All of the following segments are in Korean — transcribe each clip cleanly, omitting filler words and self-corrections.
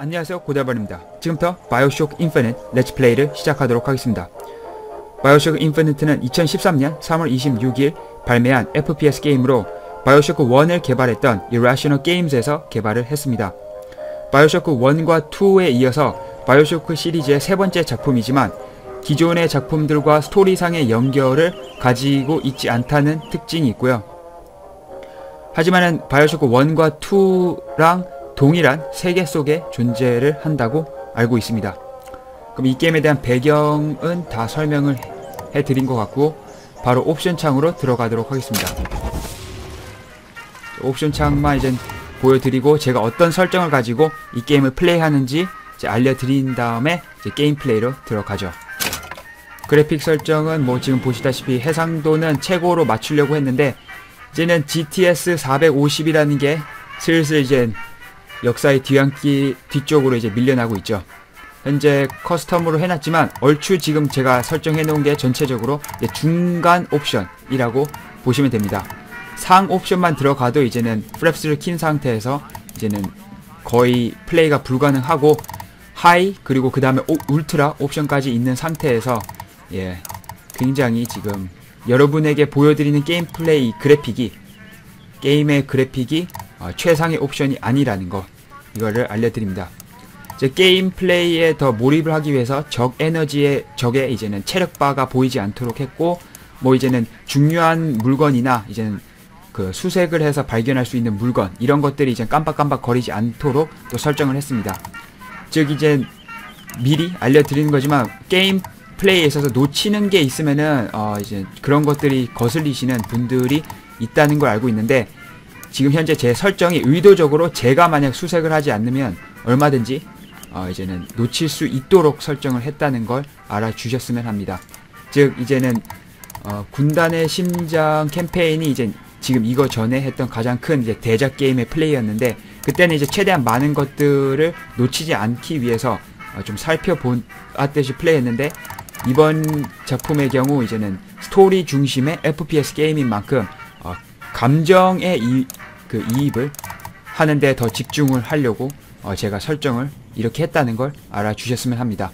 안녕하세요, 고대번입니다. 지금부터 바이오쇼크 인피니트 렛츠플레이를 시작하도록 하겠습니다. 바이오쇼크 인피니트는 2013년 3월 26일 발매한 FPS 게임으로 바이오쇼크 1을 개발했던 Irrational Games에서 개발을 했습니다. 바이오쇼크 1과 2에 이어서 바이오쇼크 시리즈의 세 번째 작품이지만 기존의 작품들과 스토리상의 연결을 가지고 있지 않다는 특징이 있고요. 하지만은 바이오쇼크 1과 2랑 동일한 세계 속에 존재를 한다고 알고 있습니다. 그럼 이 게임에 대한 배경은 다 설명을 해드린 것 같고 바로 옵션 창으로 들어가도록 하겠습니다. 옵션 창만 이제 보여드리고 제가 어떤 설정을 가지고 이 게임을 플레이하는지 이제 알려드린 다음에 이제 게임 플레이로 들어가죠. 그래픽 설정은 뭐 지금 보시다시피 해상도는 최고로 맞추려고 했는데 이제는 GTS 450이라는 게 슬슬 이제 역사의 뒤쪽으로 이제 밀려나고 있죠. 현재 커스텀으로 해놨지만 얼추 지금 제가 설정해 놓은 게 전체적으로 중간 옵션이라고 보시면 됩니다. 상 옵션만 들어가도 이제는 프랩스를 킨 상태에서 이제는 거의 플레이가 불가능하고 하이 그리고 그 다음에 울트라 옵션까지 있는 상태에서 굉장히 지금 여러분에게 보여드리는 게임 플레이 그래픽이 게임의 그래픽이 최상의 옵션이 아니라는 거 이거를 알려드립니다. 이제 게임 플레이에 더 몰입을 하기 위해서 적 에너지의 적에 이제는 체력바가 보이지 않도록 했고 뭐 이제는 중요한 물건이나 이제는 그 수색을 해서 발견할 수 있는 물건 이런 것들이 이제 깜빡깜빡 거리지 않도록 또 설정을 했습니다. 즉 이제 미리 알려드리는 거지만 게임 플레이에 있어서 놓치는 게 있으면은 이제 그런 것들이 거슬리시는 분들이 있다는 걸 알고 있는데 지금 현재 제 설정이 의도적으로 제가 만약 수색을 하지 않으면 얼마든지 이제는 놓칠 수 있도록 설정을 했다는 걸 알아주셨으면 합니다. 즉 이제는 군단의 심장 캠페인이 이제 지금 이거 전에 했던 가장 큰 이제 대작 게임의 플레이였는데 그때는 이제 최대한 많은 것들을 놓치지 않기 위해서 좀 살펴보았듯이 플레이했는데 이번 작품의 경우 이제는 스토리 중심의 FPS 게임인 만큼 감정의 이입을 하는데 더 집중을 하려고 제가 설정을 이렇게 했다는 걸 알아주셨으면 합니다.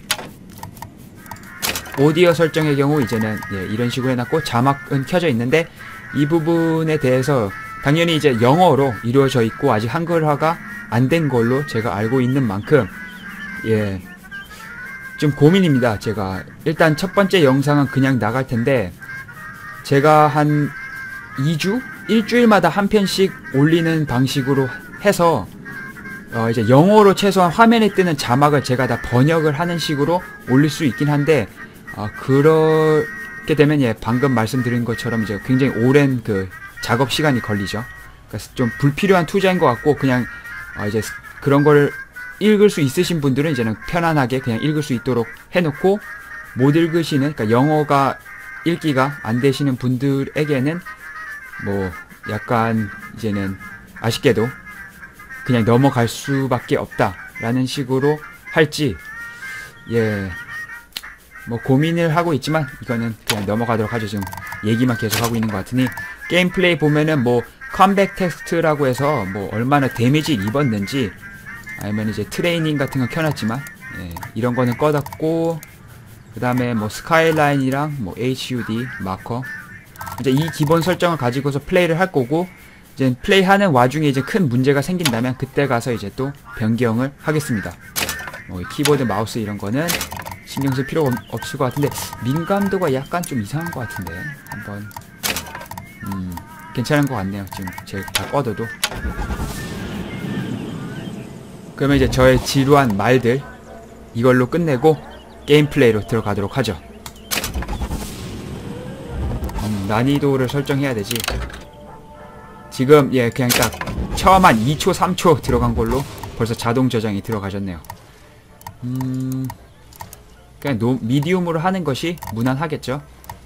오디오 설정의 경우 이제는 이런 식으로 해놨고 자막은 켜져 있는데 이 부분에 대해서 당연히 이제 영어로 이루어져 있고 아직 한글화가 안 된 걸로 제가 알고 있는 만큼 좀 고민입니다. 제가 일단 첫 번째 영상은 그냥 나갈 텐데 제가 한 2주? 일주일마다 한 편씩 올리는 방식으로 해서 이제 영어로 최소한 화면에 뜨는 자막을 제가 다 번역을 하는 식으로 올릴 수 있긴 한데 그렇게 되면 방금 말씀드린 것처럼 이제 굉장히 오랜 그 작업 시간이 걸리죠. 그래서 좀 불필요한 투자인 것 같고 그냥 이제 그런 걸 읽을 수 있으신 분들은 이제는 편안하게 그냥 읽을 수 있도록 해놓고 못 읽으시는 그러니까 영어가 읽기가 안 되시는 분들에게는 뭐 약간 이제는 아쉽게도 그냥 넘어갈 수밖에 없다라는 식으로 할지 뭐 고민을 하고 있지만 이거는 그냥 넘어가도록 하죠. 지금 얘기만 계속 하고 있는 것 같으니 게임 플레이 보면은 뭐 컴백 텍스트라고 해서 뭐 얼마나 데미지를 입었는지 아니면 이제 트레이닝 같은 거 켜놨지만 이런 거는 꺼놨고 그 다음에 뭐 스카이라인이랑 뭐 HUD 마커 이제 이 기본 설정을 가지고서 플레이를 할 거고 이제 플레이하는 와중에 이제 큰 문제가 생긴다면 그때 가서 이제 또 변경을 하겠습니다. 뭐 키보드 마우스 이런 거는 신경 쓸 필요가 없을 것 같은데 민감도가 약간 좀 이상한 것 같은데 한번 괜찮은 것 같네요. 지금 제가 다 꺼둬도. 그러면 이제 저의 지루한 말들 이걸로 끝내고 게임 플레이로 들어가도록 하죠. 난이도를 설정해야 되지. 지금 그냥 딱 처음 한 2초 3초 들어간 걸로 벌써 자동 저장이 들어가셨네요. 그냥 미디움으로 하는 것이 무난하겠죠.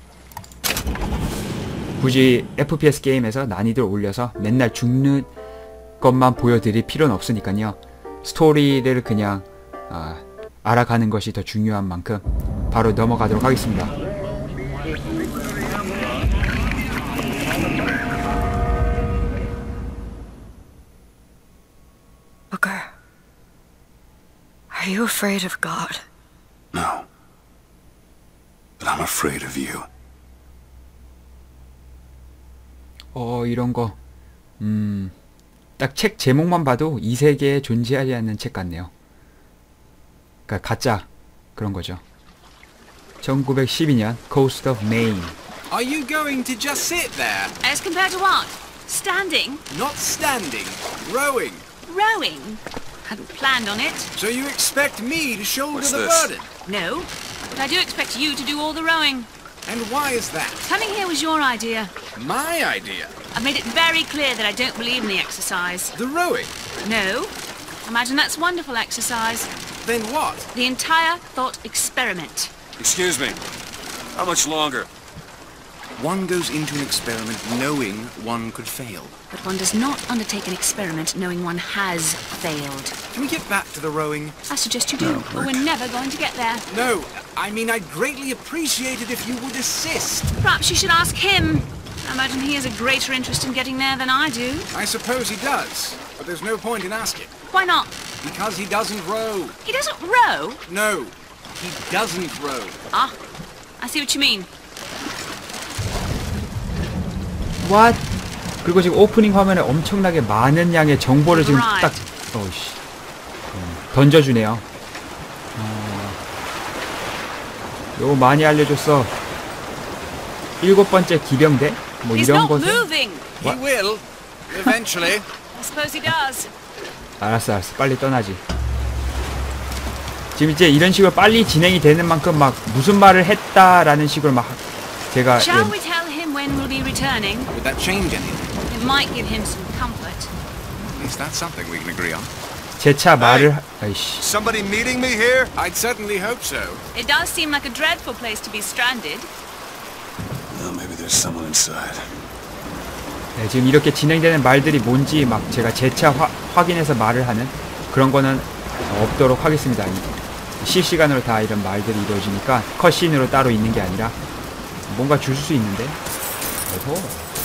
굳이 FPS 게임에서 난이도를 올려서 맨날 죽는 것만 보여드릴 필요는 없으니까요. 스토리를 그냥 알아가는 것이 더 중요한 만큼 바로 넘어가도록 하겠습니다. Are you afraid of God? No. But I'm afraid of you. 이런 거, 딱 책 제목만 봐도 이 세계에 존재하지 않는 책 같네요. 그러니까 가짜 그런 거죠. 1912년 Coast of Maine. Are you going to just sit there? As compared to what? Standing? Not standing, rowing. Rowing? Hadn't planned on it. So you expect me to shoulder What's the this? burden? No. But I do expect you to do all the rowing. And why is that? Coming here was your idea. My idea. I've made it very clear that I don't believe in the exercise. The rowing. No. Imagine that's wonderful exercise. Then what? The entire thought experiment. Excuse me. How much longer? One goes into an experiment knowing one could fail. But one does not undertake an experiment knowing one has failed. Can we get back to the rowing? I suggest you do, but we're never going to get there. No, I mean I'd greatly appreciate it if you would assist. Perhaps you should ask him. I imagine he has a greater interest in getting there than I do. I suppose he does, but there's no point in asking. Why not? Because he doesn't row. He doesn't row. No, he doesn't row. Ah, I see what you mean. What? 그리고 지금 오프닝 화면에 엄청나게 많은 양의 정보를 지금 딱 던져주네요. 너무 많이 알려줬어. 7번째 기병대? 뭐 He's 이런 not 것을. moving. He will, eventually. I suppose he does. 알았어. 빨리 떠나지. 지금 이제 이런 식으로 빨리 진행이 되는 만큼 막 무슨 말을 했다라는 식으로 막 제가 Shall we tell him when we'll be returning? Would that change anything? It might give him some comfort. At least that's something we can agree on. 제 차 말을 아이씨. Somebody meeting me here? I'd certainly hope so. It does seem like a dreadful place to be stranded. Well, maybe there's someone inside. 네, 지금 이렇게 진행되는 말들이 뭔지 막 제가 재차 확인해서 말을 하는 그런 거는 없도록 하겠습니다. 실시간으로 다 이런 말들이 이루어지니까 컷신으로 따로 있는 게 아니라 뭔가 줄 수 있는데. 그래서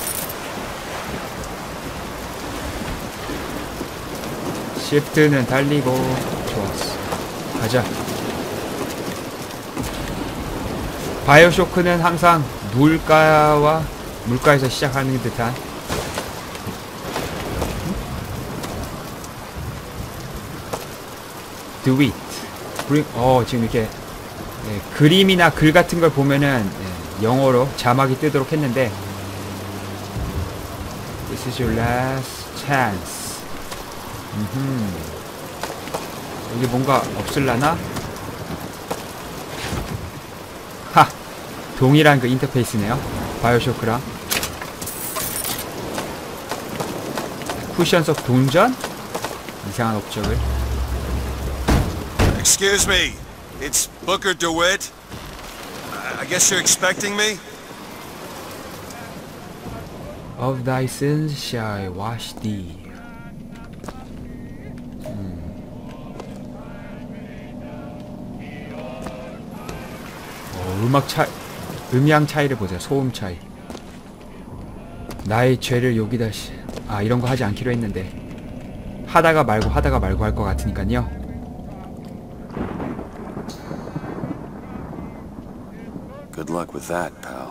시프트는 달리고 좋았어. 가자. 바이오쇼크는 항상 물가에서 시작하는 듯한 Do it. 지금 이렇게 그림이나 글 같은 걸 보면은 영어로 자막이 뜨도록 했는데 This is your last chance. 여기 뭔가 없을라나? 하! 동일한 그 인터페이스네요. 바이오쇼크랑 쿠션 속 동전? 이상한 업적을. Excuse me. It's Booker DeWitt. I guess you're expecting me? Of thy sins shall I wash thee. 음양 차이를 보세요. 소음 차이. 나의 죄를 여기다 이런 거 하지 않기로 했는데 하다가 말고 할 것 같으니까요. Good luck with that, pal.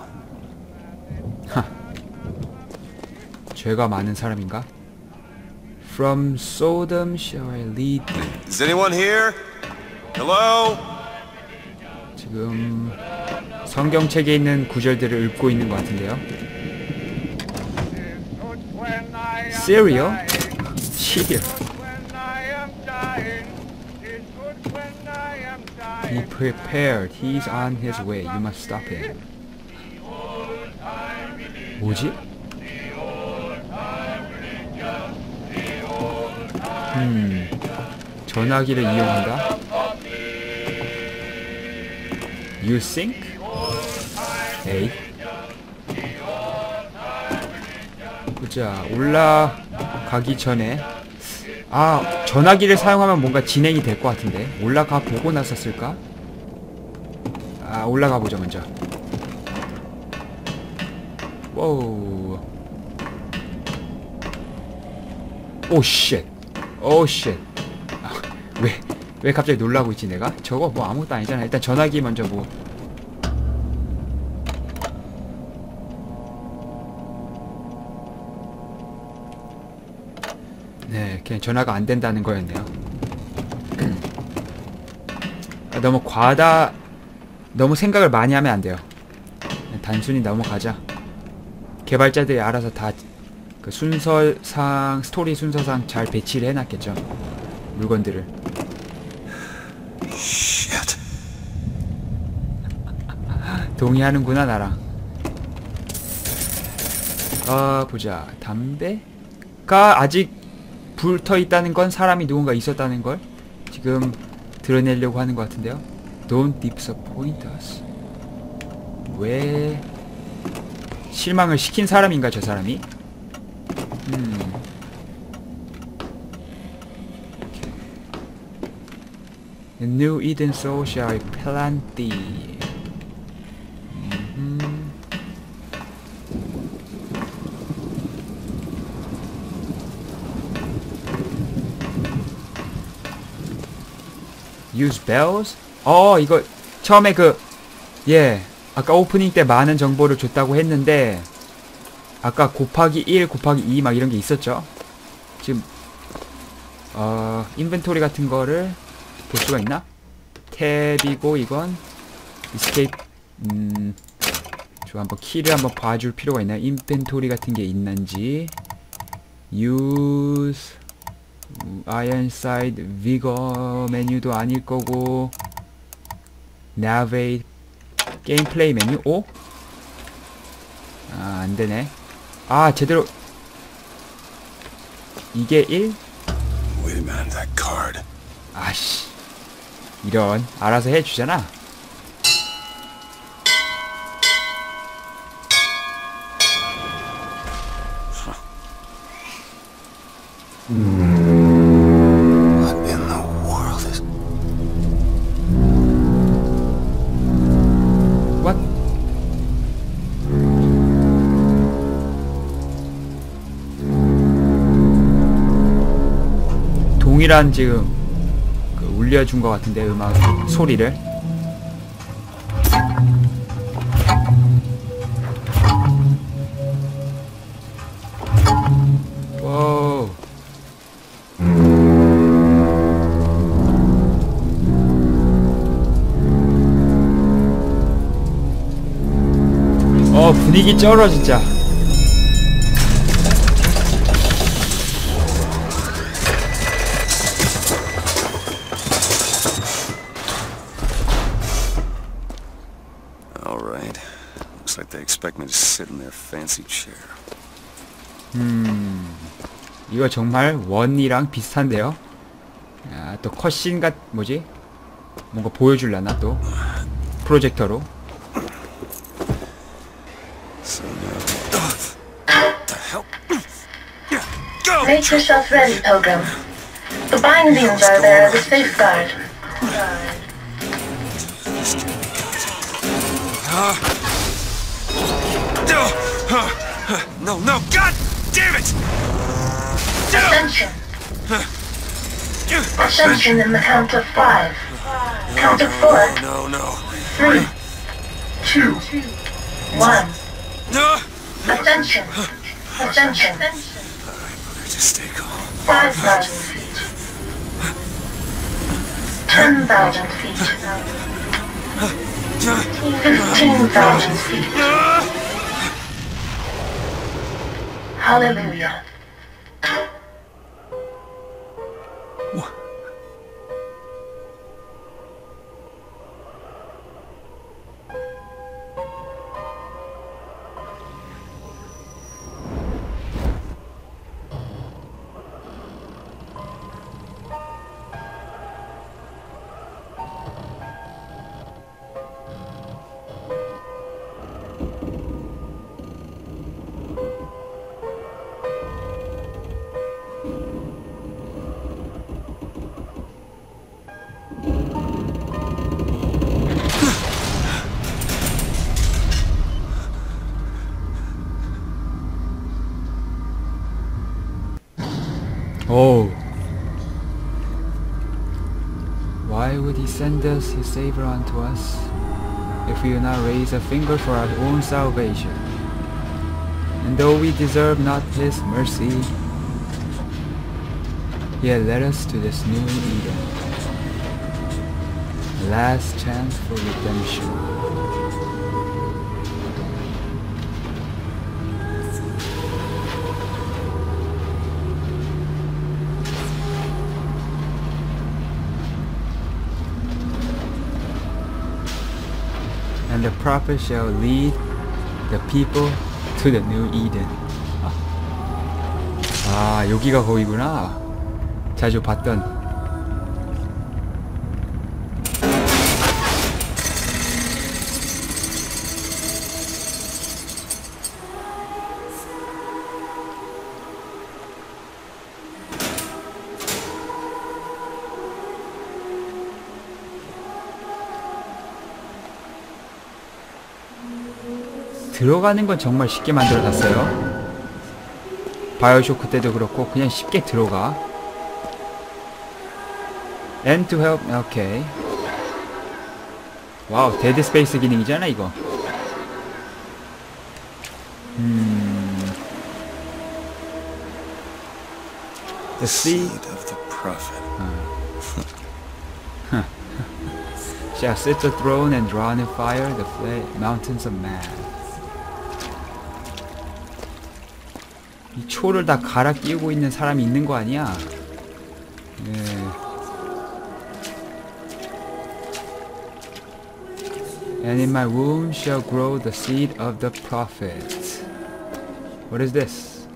죄가 많은 사람인가? From Sodom shall I lead thee. Is anyone here? Hello? 지금 성경책에 있는 구절들을 읊고 있는 것 같은데요. Cereal? Cheer. Be prepared. He's on his way. You must stop him. 뭐지? 전화기를 이용한다. You think? 에이. 보자. 올라가기 전에 전화기를 사용하면 뭔가 진행이 될 것 같은데 올라가 보고 나서 쓸까? 올라가 보자 먼저. 오우. 오 쉣. 오 쉣. 왜 갑자기 놀라고 있지 내가? 저거 뭐 아무것도 아니잖아. 일단 전화기 먼저 뭐. 네, 그냥 전화가 안 된다는 거였네요. 너무 너무 생각을 많이 하면 안 돼요. 단순히 넘어가자. 개발자들이 알아서 다 그 순서상, 스토리 순서상 잘 배치를 해놨겠죠. 물건들을. Shit. 동의하는구나 나랑. 보자. 담배가 아직 불터 있다는 건 사람이 누군가 있었다는 걸 지금 드러내려고 하는 것 같은데요. Don't disappoint us. 왜 실망을 시킨 사람인가 저 사람이? New Eden Social Plenty. Use bells? 이거 처음에 아까 오프닝 때 많은 정보를 줬다고 했는데 아까 곱하기 1, 곱하기 2 막 이런 게 있었죠. 지금 인벤토리 같은 거를 볼 수가 있나? 탭이고 이건 escape. 저 한번 키를 한번 봐줄 필요가 있나요? 인벤토리 같은 게 있는지. use Ironside Vigor 메뉴도 아닐 거고. Navigate 게임 플레이 메뉴. 오? 안되네. 제대로 이게 1? Wait a minute, that card. 아씨, 이런. 알아서 해주잖아. What in the world is... What? 동일한 지금 울려준 것 같은데 음악 소리를. 와우. 분위기 쩔어 진짜. All right. Looks like they expect me to sit in their fancy chair. 이거 정말 원이랑 비슷한데요. 또 컷신 뭐지? 뭔가 보여줄라나 또 프로젝터로. Make yourself ready, Pilgrim. The bindings are there as a safeguard. No, God damn it! Ascension. Ascension in the count of 5. Count of 4. No. 3, 2, 1. No! Ascension. Ascension. Just stay calm. 5,000 feet. 10,000 feet. 15,000 feet. Hallelujah. Why would he send us his savior unto us, if we will not raise a finger for our own salvation? And though we deserve not his mercy, he had led us to this new Eden, last chance for redemption. And the prophet shall lead the people to the new Eden. 아, 여기가 거기구나. 자주 봤던. 들어가는 건 정말 쉽게 만들어놨어요. 바이오쇼크 때도 그렇고 그냥 쉽게 들어가. And to help, 오케이. 와우, 데드 스페이스 기능이잖아 이거. The seed of the prophet. shall sit the throne and drown in fire the mountains of man. 이 초를 다 갈아 끼우고 있는 사람이 있는 거 아니야? 예. And in my womb shall grow the seed of the prophet. What is this?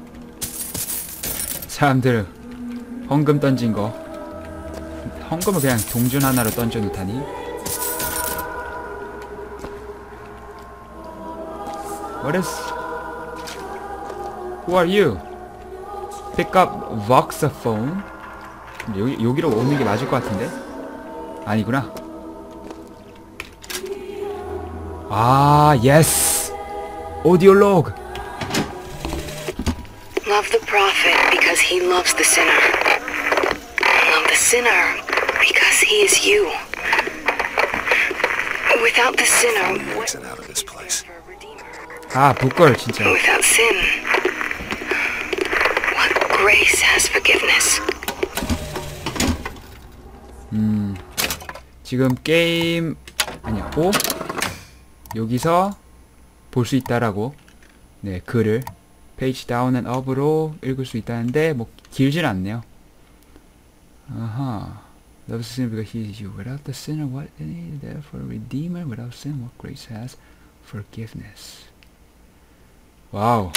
사람들 헌금 던진 거. 헌금을 그냥 동전 하나로 던져 놓다니. What is? Who are you? Pick up voxophone. 여기로 오는 게 맞을 것 같은데? 아니구나. 아, yes. 오디올로그. Love the prophet because he loves the sinner. Love the sinner because he is you. Without the sinner, Exit out of this place. 아, 북걸 진짜. without sin, what grace has forgiveness? 지금 게임 아니야, 여기서 볼 수 있다라고 네, 글을 페이지 다운 앤 업으로 읽을 수 있다는데 뭐 길진 않네요. 아하. Love the sinner because he is you. Without the sinner, what is there for a redeemer? Without sin, what grace has forgiveness? 와우.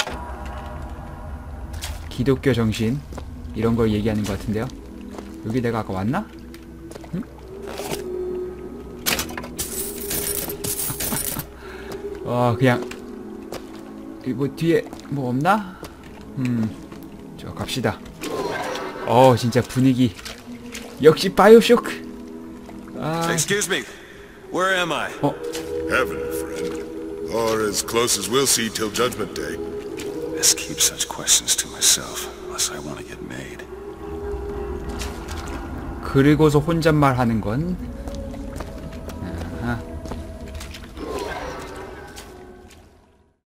기독교 정신 이런 걸 얘기하는 것 같은데요. 여기 내가 아까 왔나? 응? 그냥 뭐 뒤에 뭐 없나? 저 갑시다. 진짜 분위기 역시 바이오쇼크. Excuse me. Where am I? Heaven, friend. Or as close as we'll see till Judgment Day. Best keep such questions to myself, unless I want to get made. 그리고서 혼잣말 하는 건